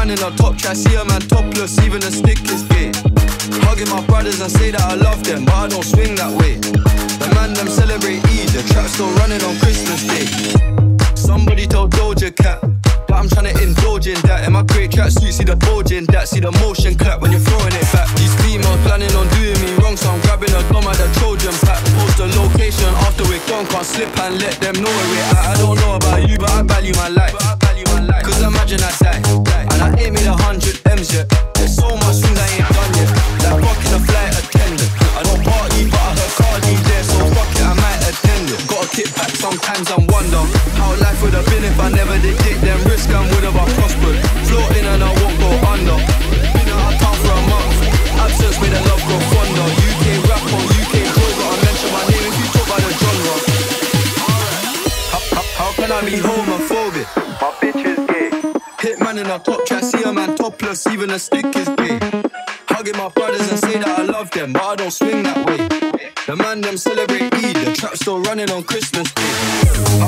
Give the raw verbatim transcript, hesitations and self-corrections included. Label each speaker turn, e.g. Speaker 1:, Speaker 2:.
Speaker 1: man in a top try, see a man topless, even a stick is gay. Hugging my brothers and say that I love them, but I don't swing that way. The man them celebrate Eid, the trap still running on Christmas Day. Somebody told Doja Cat that I'm trying to indulge in that. In my great tracksuit, see the bulge in that, see the motion clap when you're throwing it back. These females planning on doing me wrong, so I'm grabbing a dom at the Trojan pack. Post the location after we're gone, can't slip and let them know where we're at. I don't know about you, but I value my life. Cause imagine I die, and I ain't made a hundred M's yet. There's so much things I ain't done yet. Like fucking a flight attendant. I don't party, but I heard Cardi there, so fuck it, I might attend it. Gotta kick back sometimes and wonder how life would have been if I never did take them risks and would have I prospered. Floating and I won't go under. Been out of town for a month. Absence made the love grow fonder. U K rap or U K clothes, gotta mention my name if you talk about the genre. How, how, how can I be homophobic? My bitch is gay. Hit man in a top try, see a man topless, even a stick is gay. Hugging my brothers and say that I love them, but I don't swing that way. The man them celebrate Eid, the trap still running on Christmas Day.